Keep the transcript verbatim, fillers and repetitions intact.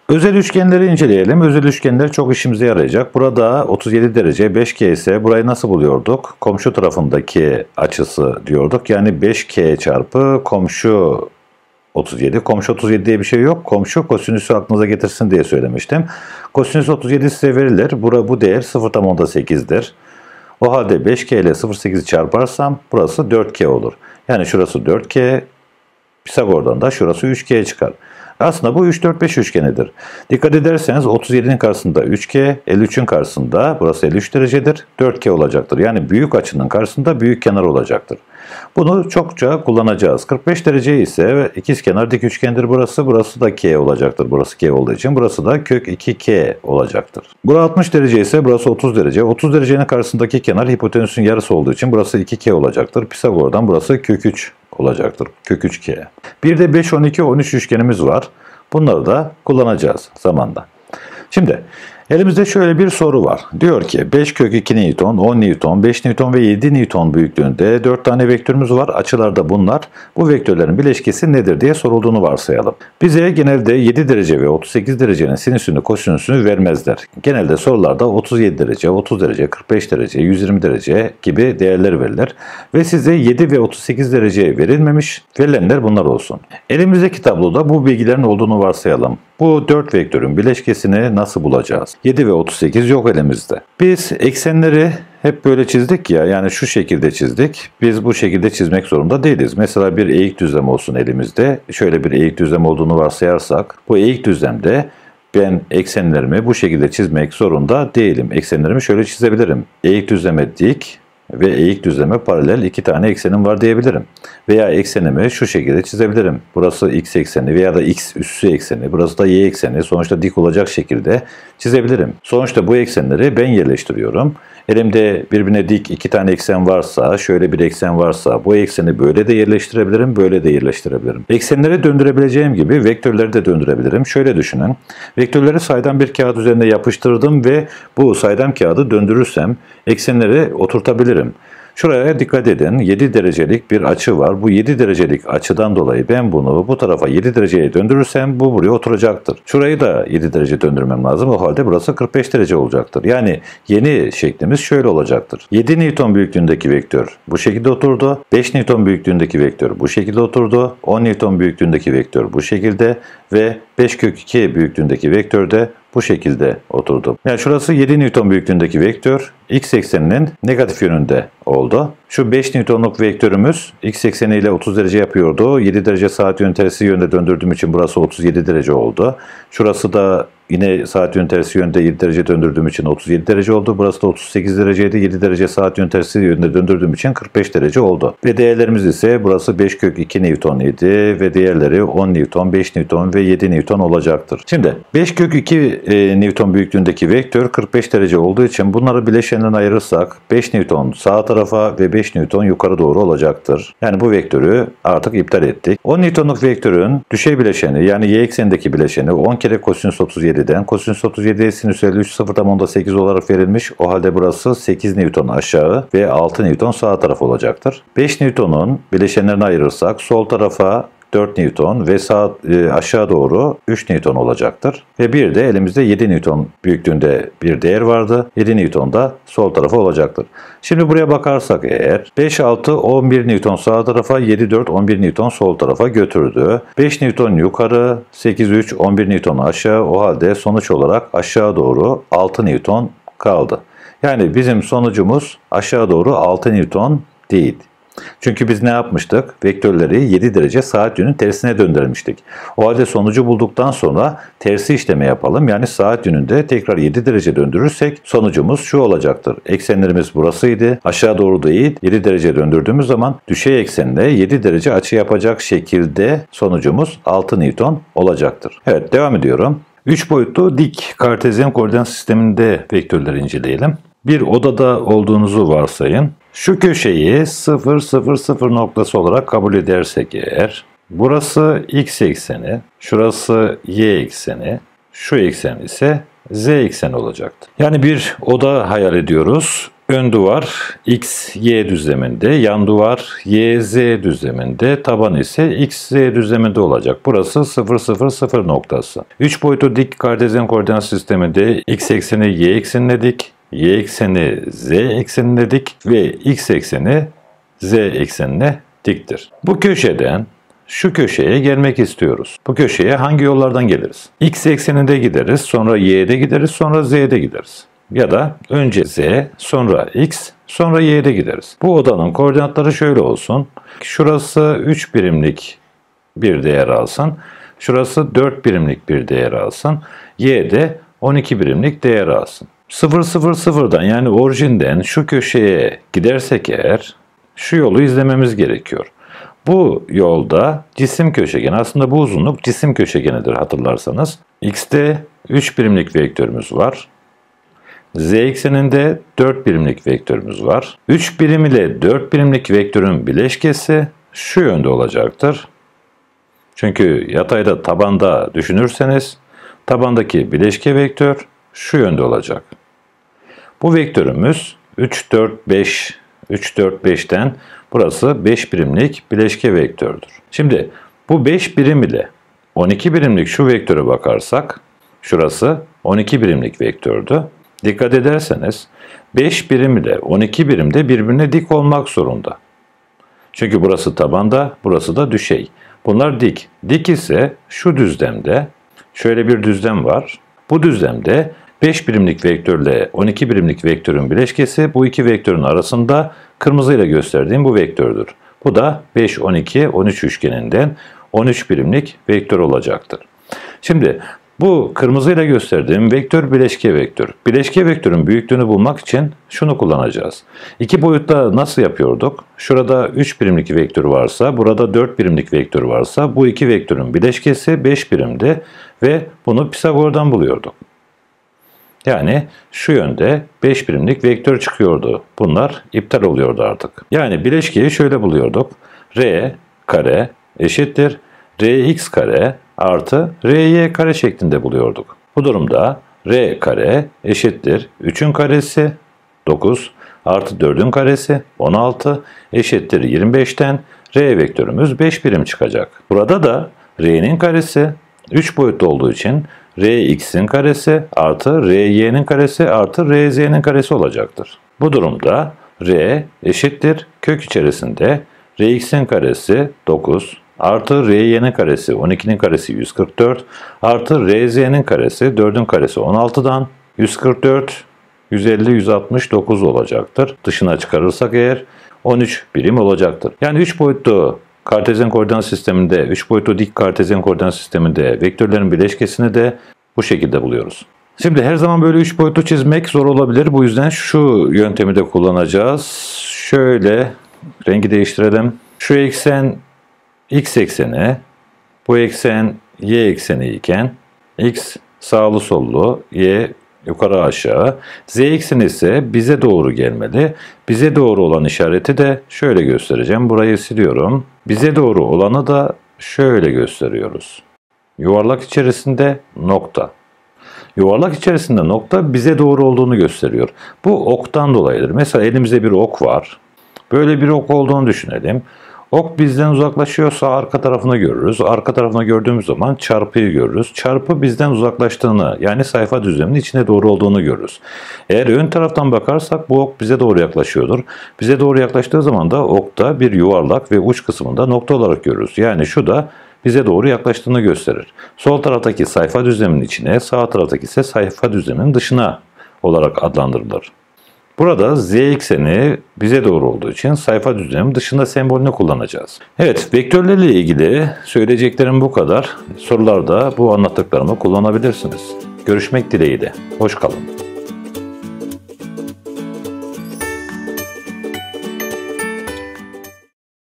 Özel üçgenleri inceleyelim. Özel üçgenler çok işimize yarayacak. Burada otuz yedi derece beş K ise burayı nasıl buluyorduk? Komşu tarafındaki açısı diyorduk. Yani beş K çarpı komşu otuz yedi. Komşu otuz yedi diye bir şey yok. Komşu kosinüsü aklınıza getirsin diye söylemiştim. Kosinüs otuz yedi size verilir. Bura, bu değer sıfır virgül onda sekiz'dir. O halde beş K ile sıfır virgül sekiz'i çarparsam burası dört K olur. Yani şurası dört K. Pisagor'dan da şurası üç K çıkar. Aslında bu üç dört beş üçgenidir. Dikkat ederseniz otuz yedi'nin karşısında üç K, elli üç'ün karşısında burası elli üç derecedir. dört K olacaktır. Yani büyük açının karşısında büyük kenar olacaktır. Bunu çokça kullanacağız. kırk beş derece ise ikizkenar dik üçgendir burası. Burası da K olacaktır. Burası K olduğu için burası da kök iki K olacaktır. Burası altmış derece ise burası otuz derece. otuz derecenin karşısındaki kenar hipotenüsün yarısı olduğu için burası iki K olacaktır. Pisagor'dan burası kök üç olacaktır. Kök üç K. Bir de beş, on iki, on üç üçgenimiz var. Bunları da kullanacağız zamanda. Şimdi elimizde şöyle bir soru var. Diyor ki beş kök iki Newton, on Newton, beş Newton ve yedi Newton büyüklüğünde dört tane vektörümüz var. Açılarda bunlar. Bu vektörlerin bileşkesi nedir diye sorulduğunu varsayalım. Bize genelde yedi derece ve otuz sekiz derecenin sinüsünü, kosinüsünü vermezler. Genelde sorularda otuz yedi derece, otuz derece, kırk beş derece, yüz yirmi derece gibi değerler verilir. Ve size yedi ve otuz sekiz derece verilmemiş. Verilenler bunlar olsun. Elimizdeki tabloda bu bilgilerin olduğunu varsayalım. Bu dört vektörün bileşkesini nasıl bulacağız? yedi ve otuz sekiz yok elimizde. Biz eksenleri hep böyle çizdik ya, yani şu şekilde çizdik. Biz bu şekilde çizmek zorunda değiliz. Mesela bir eğik düzlem olsun elimizde. Şöyle bir eğik düzlem olduğunu varsayarsak, bu eğik düzlemde ben eksenlerimi bu şekilde çizmek zorunda değilim. Eksenlerimi şöyle çizebilirim. Eğik düzleme dik ve eğik düzleme paralel iki tane eksenim var diyebilirim. Veya eksenimi şu şekilde çizebilirim. Burası x ekseni veya da x üssü ekseni, burası da y ekseni. Sonuçta dik olacak şekilde çizebilirim. Sonuçta bu eksenleri ben yerleştiriyorum. Elimde birbirine dik iki tane eksen varsa, şöyle bir eksen varsa bu ekseni böyle de yerleştirebilirim, böyle de yerleştirebilirim. Eksenleri döndürebileceğim gibi vektörleri de döndürebilirim. Şöyle düşünün. Vektörleri saydam bir kağıt üzerine yapıştırdım ve bu saydam kağıdı döndürürsem eksenleri oturtabilirim. Şuraya dikkat edin. yedi derecelik bir açı var. Bu yedi derecelik açıdan dolayı ben bunu bu tarafa yedi dereceye döndürürsem bu buraya oturacaktır. Şurayı da yedi derece döndürmem lazım. O halde burası kırk beş derece olacaktır. Yani yeni şeklimiz şöyle olacaktır. yedi Newton büyüklüğündeki vektör bu şekilde oturdu. beş Newton büyüklüğündeki vektör bu şekilde oturdu. on Newton büyüklüğündeki vektör bu şekilde ve beş kök iki büyüklüğündeki vektör de bu şekilde oturdu. Yani şurası yedi Newton büyüklüğündeki vektör x ekseninin negatif yönünde oldu. Şu beş Newton'luk vektörümüz x ekseniyle otuz derece yapıyordu. yedi derece saat yönü tersi yönde döndürdüğüm için burası otuz yedi derece oldu. Şurası da yine saat yönü tersi yönde yedi derece döndürdüğüm için otuz yedi derece oldu. Burası da otuz sekiz dereceydi. yedi derece saat yönü tersi yönde döndürdüğüm için kırk beş derece oldu. Ve değerlerimiz ise burası beş kök iki Newton idi ve diğerleri on Newton, beş Newton ve yedi Newton olacaktır. Şimdi beş kök iki e, Newton büyüklüğündeki vektör kırk beş derece olduğu için bunları bileşeninden ayırırsak beş Newton sağ tarafa ve beş Newton yukarı doğru olacaktır. Yani bu vektörü artık iptal ettik. on Newton'luk vektörün düşey bileşeni yani y eksenindeki bileşeni on kere kosinüs otuz yedi'den kosinüs otuz yedi sinüs elli üç sıfır virgül onda sekiz olarak verilmiş. O halde burası sekiz Newton aşağı ve altı Newton sağ taraf olacaktır. beş Newton'un bileşenlerini ayırırsak sol tarafa dört Newton ve sağ e, aşağı doğru üç Newton olacaktır. Ve bir de elimizde yedi Newton büyüklüğünde bir değer vardı. yedi Newton da sol tarafa olacaktır. Şimdi buraya bakarsak eğer beş altı on bir Newton sağ tarafa, yedi dört on bir Newton sol tarafa götürdü. beş Newton yukarı, sekiz üç on bir Newton aşağı. O halde sonuç olarak aşağı doğru altı Newton kaldı. Yani bizim sonucumuz aşağı doğru altı Newton değil. Çünkü biz ne yapmıştık? Vektörleri yedi derece saat yönünün tersine döndürmüştük. O halde sonucu bulduktan sonra tersi işleme yapalım. Yani saat yönünde tekrar yedi derece döndürürsek sonucumuz şu olacaktır. Eksenlerimiz burasıydı. Aşağı doğru değil. yedi derece döndürdüğümüz zaman düşey eksenle yedi derece açı yapacak şekilde sonucumuz altı Newton olacaktır. Evet, devam ediyorum. üç boyutlu dik kartezyen koordinat sisteminde vektörleri inceleyelim. Bir odada olduğunuzu varsayın. Şu köşeyi sıfır sıfır sıfır noktası olarak kabul edersek eğer, burası x ekseni, şurası y ekseni, şu eksen ise z ekseni olacaktı. Yani bir oda hayal ediyoruz. ön duvar x, y düzleminde, yan duvar y, z düzleminde, taban ise x, z düzleminde olacak. Burası sıfır sıfır sıfır noktası. üç boyutlu dik kartezyen koordinat sisteminde x ekseni y eksenine dik, y ekseni z eksenine dik ve x ekseni z eksenine diktir. Bu köşeden şu köşeye gelmek istiyoruz. Bu köşeye hangi yollardan geliriz? X ekseninde gideriz, sonra y'de gideriz, sonra z'de gideriz. Ya da önce z, sonra x, sonra y'de gideriz. Bu odanın koordinatları şöyle olsun. Şurası üç birimlik bir değer alsın. Şurası dört birimlik bir değer alsın. Y'de on iki birimlik değer alsın. sıfır sıfır sıfırdan yani orijinden şu köşeye gidersek eğer şu yolu izlememiz gerekiyor. Bu yolda cisim köşegeni, aslında bu uzunluk cisim köşegenidir hatırlarsanız. X'te üç birimlik vektörümüz var. Z ekseninde dört birimlik vektörümüz var. üç birim ile dört birimlik vektörün bileşkesi şu yönde olacaktır. Çünkü yatayda tabanda düşünürseniz tabandaki bileşke vektör şu yönde olacak. Bu vektörümüz üç dört beş, üç dört beşten burası beş birimlik bileşke vektördür. Şimdi bu beş birim ile on iki birimlik şu vektöre bakarsak şurası on iki birimlik vektördü. Dikkat ederseniz beş birim ile on iki birim de birbirine dik olmak zorunda. Çünkü burası tabanda, burası da düşey. Bunlar dik. Dik ise şu düzlemde şöyle bir düzlem var. Bu düzlemde beş birimlik vektörle on iki birimlik vektörün bileşkesi bu iki vektörün arasında kırmızıyla gösterdiğim bu vektördür. Bu da beş, on iki, on üç üçgeninden on üç birimlik vektör olacaktır. Şimdi bu kırmızıyla gösterdiğim vektör bileşke vektör. Bileşke vektörün büyüklüğünü bulmak için şunu kullanacağız. İki boyutta nasıl yapıyorduk? Şurada üç birimlik vektör varsa, burada dört birimlik vektör varsa bu iki vektörün bileşkesi beş birimdi ve bunu Pisagor'dan buluyorduk. Yani şu yönde beş birimlik vektör çıkıyordu. Bunlar iptal oluyordu artık. Yani bileşkeyi şöyle buluyorduk. R kare eşittir rx kare artı ry kare şeklinde buluyorduk. Bu durumda r kare eşittir üçün karesi dokuz artı dördün karesi on altı eşittir yirmi beşten r vektörümüz beş birim çıkacak. Burada da r'nin karesi üç boyutlu olduğu için rx'in karesi artı ry'nin karesi artı rz'nin karesi olacaktır. Bu durumda r eşittir kök içerisinde rx'in karesi dokuz artı ry'nin karesi on ikinin karesi yüz kırk dört artı rz'nin karesi dördün karesi on altıdan yüz kırk dört, yüz elli, yüz altmış dokuz olacaktır. Dışına çıkarırsak eğer on üç birim olacaktır. Yani üç boyutlu kartezyen koordinat sisteminde, üç boyutlu dik kartezyen koordinat sisteminde vektörlerin bileşkesini de bu şekilde buluyoruz. Şimdi her zaman böyle üç boyutlu çizmek zor olabilir. Bu yüzden şu yöntemi de kullanacağız. Şöyle rengi değiştirelim. Şu eksen x ekseni, bu eksen y ekseni iken x sağlı sollu, y yukarı aşağı, z ekseni ise bize doğru gelmeli. Bize doğru olan işareti de şöyle göstereceğim. Burayı siliyorum. Bize doğru olanı da şöyle gösteriyoruz. Yuvarlak içerisinde nokta. Yuvarlak içerisinde nokta bize doğru olduğunu gösteriyor. Bu oktan dolayıdır. Mesela elimizde bir ok var. Böyle bir ok olduğunu düşünelim. Ok bizden uzaklaşıyorsa arka tarafını görürüz. Arka tarafını gördüğümüz zaman çarpıyı görürüz. Çarpı bizden uzaklaştığını, yani sayfa düzleminin içine doğru olduğunu görürüz. Eğer ön taraftan bakarsak bu ok bize doğru yaklaşıyordur. Bize doğru yaklaştığı zaman da okta bir yuvarlak ve uç kısmında nokta olarak görürüz. Yani şu da bize doğru yaklaştığını gösterir. Sol taraftaki sayfa düzleminin içine, sağ taraftaki ise sayfa düzleminin dışına olarak adlandırılır. Burada z ekseni bize doğru olduğu için sayfa düzleminin dışında sembolünü kullanacağız. Evet, vektörlerle ilgili söyleyeceklerim bu kadar. Sorularda bu anlattıklarımı kullanabilirsiniz. Görüşmek dileğiyle. Hoş kalın.